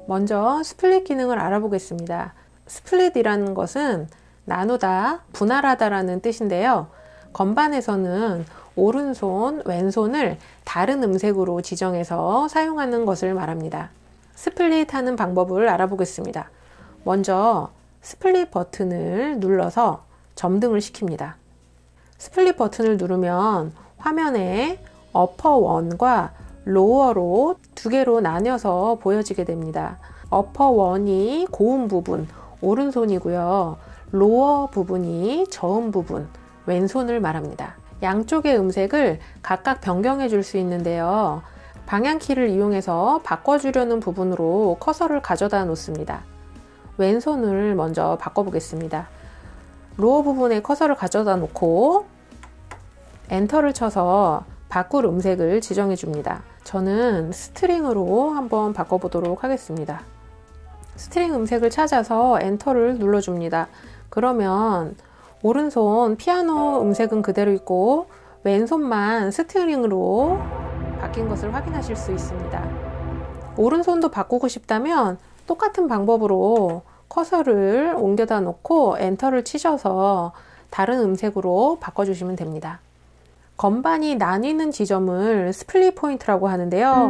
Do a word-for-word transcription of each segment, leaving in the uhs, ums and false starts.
먼저 스플릿 기능을 알아보겠습니다. 스플릿이라는 것은 나누다, 분할하다 라는 뜻인데요. 건반에서는 오른손, 왼손을 다른 음색으로 지정해서 사용하는 것을 말합니다. 스플릿 하는 방법을 알아보겠습니다. 먼저 스플릿 버튼을 눌러서 점등을 시킵니다. 스플릿 버튼을 누르면 화면에 어퍼 일과 로어로 두 개로 나뉘어서 보여지게 됩니다. 어퍼 일이 고음 부분, 오른손이고요. 로어 부분이 저음 부분, 왼손을 말합니다. 양쪽의 음색을 각각 변경해 줄 수 있는데요. 방향키를 이용해서 바꿔주려는 부분으로 커서를 가져다 놓습니다. 왼손을 먼저 바꿔보겠습니다. 로어 부분에 커서를 가져다 놓고 엔터를 쳐서 바꿀 음색을 지정해 줍니다. 저는 스트링으로 한번 바꿔보도록 하겠습니다. 스트링 음색을 찾아서 엔터를 눌러줍니다. 그러면 오른손 피아노 음색은 그대로 있고 왼손만 스트링으로 바뀐 것을 확인하실 수 있습니다. 오른손도 바꾸고 싶다면 똑같은 방법으로 커서를 옮겨다 놓고 엔터를 치셔서 다른 음색으로 바꿔주시면 됩니다. 건반이 나뉘는 지점을 스플릿 포인트라고 하는데요.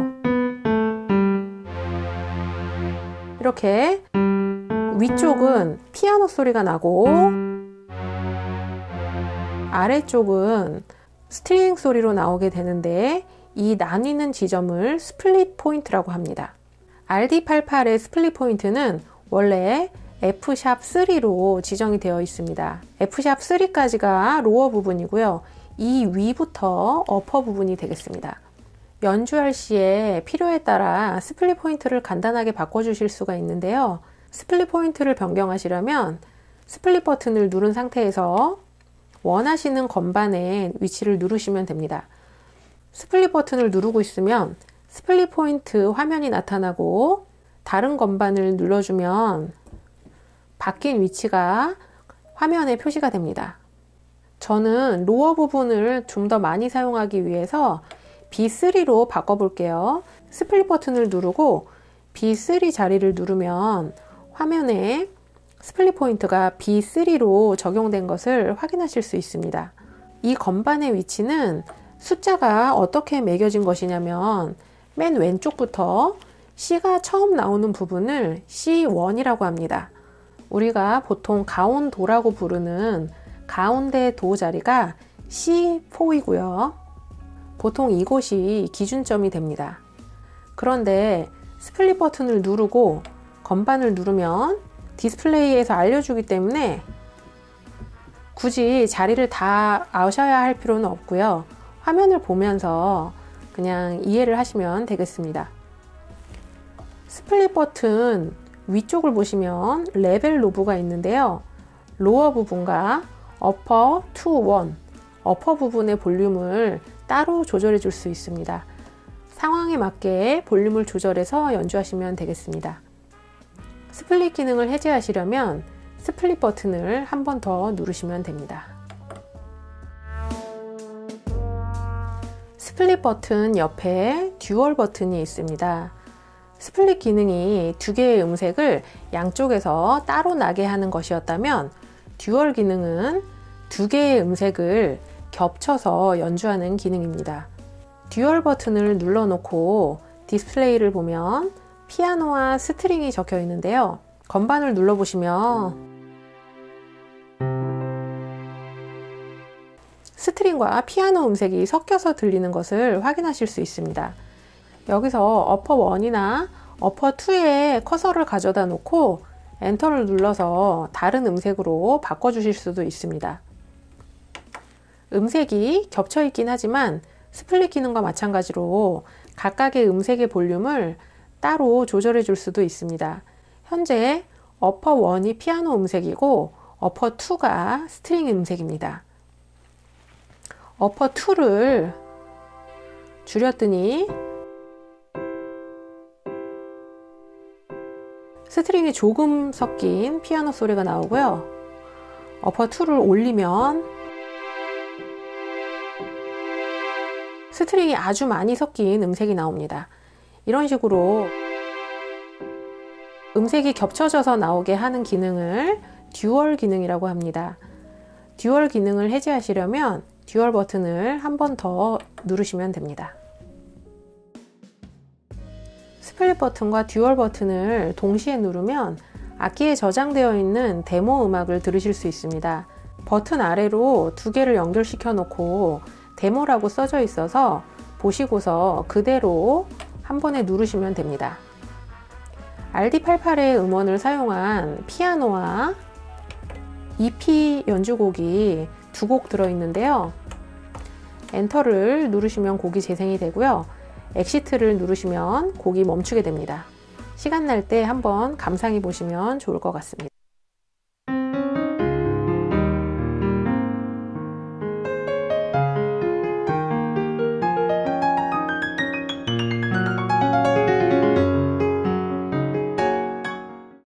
이렇게 위쪽은 피아노 소리가 나고 아래쪽은 스트링 소리로 나오게 되는데 이 나뉘는 지점을 스플릿 포인트라고 합니다. 알 디 팔십팔의 스플릿 포인트는 원래 에프 쓰리로 지정이 되어 있습니다. 에프 쓰리까지가 로어 부분이고요. 이 위부터 어퍼 부분이 되겠습니다. 연주할 시에 필요에 따라 스플릿 포인트를 간단하게 바꿔주실 수가 있는데요. 스플릿 포인트를 변경하시려면 스플릿 버튼을 누른 상태에서 원하시는 건반의 위치를 누르시면 됩니다. 스플릿 버튼을 누르고 있으면 스플릿 포인트 화면이 나타나고 다른 건반을 눌러주면 바뀐 위치가 화면에 표시가 됩니다. 저는 로어 부분을 좀 더 많이 사용하기 위해서 비 쓰리로 바꿔볼게요. 스플릿 버튼을 누르고 비 쓰리 자리를 누르면 화면에 스플릿 포인트가 비 쓰리로 적용된 것을 확인하실 수 있습니다. 이 건반의 위치는 숫자가 어떻게 매겨진 것이냐면 맨 왼쪽부터 C가 처음 나오는 부분을 씨 원이라고 합니다. 우리가 보통 가온도라고 부르는 가운데 도 자리가 씨 포이고요. 보통 이곳이 기준점이 됩니다. 그런데 스플릿 버튼을 누르고 건반을 누르면 디스플레이에서 알려주기 때문에 굳이 자리를 다 아셔야 할 필요는 없고요. 화면을 보면서 그냥 이해를 하시면 되겠습니다. 스플릿 버튼 위쪽을 보시면 레벨 노브가 있는데요. 로어 부분과 어퍼 투 원, 어퍼 부분의 볼륨을 따로 조절해 줄 수 있습니다. 상황에 맞게 볼륨을 조절해서 연주하시면 되겠습니다. 스플릿 기능을 해제하시려면 스플릿 버튼을 한 번 더 누르시면 됩니다. 스플릿 버튼 옆에 듀얼 버튼이 있습니다. 스플릿 기능이 두 개의 음색을 양쪽에서 따로 나게 하는 것이었다면 듀얼 기능은 두 개의 음색을 겹쳐서 연주하는 기능입니다. 듀얼 버튼을 눌러놓고 디스플레이를 보면 피아노와 스트링이 적혀 있는데요. 건반을 눌러보시면 스트링과 피아노 음색이 섞여서 들리는 것을 확인하실 수 있습니다. 여기서 어퍼 일이나 어퍼 투에 커서를 가져다 놓고 엔터를 눌러서 다른 음색으로 바꿔주실 수도 있습니다. 음색이 겹쳐 있긴 하지만 스플릿 기능과 마찬가지로 각각의 음색의 볼륨을 따로 조절해 줄 수도 있습니다. 현재 어퍼 일이 피아노 음색이고 어퍼 투가 스트링 음색입니다. 어퍼 투를 줄였더니 스트링이 조금 섞인 피아노 소리가 나오고요. 어퍼 투를 올리면 스트링이 아주 많이 섞인 음색이 나옵니다. 이런 식으로 음색이 겹쳐져서 나오게 하는 기능을 듀얼 기능이라고 합니다. 듀얼 기능을 해제하시려면 듀얼 버튼을 한 번 더 누르시면 됩니다. 스플릿 버튼과 듀얼 버튼을 동시에 누르면 악기에 저장되어 있는 데모 음악을 들으실 수 있습니다. 버튼 아래로 두 개를 연결시켜 놓고 데모라고 써져 있어서 보시고서 그대로 한 번에 누르시면 됩니다. 알디 팔십팔의 음원을 사용한 피아노와 이피 연주곡이 두 곡 들어있는데요. 엔터를 누르시면 곡이 재생이 되고요. 엑시트를 누르시면 곡이 멈추게 됩니다. 시간 날 때 한번 감상해 보시면 좋을 것 같습니다.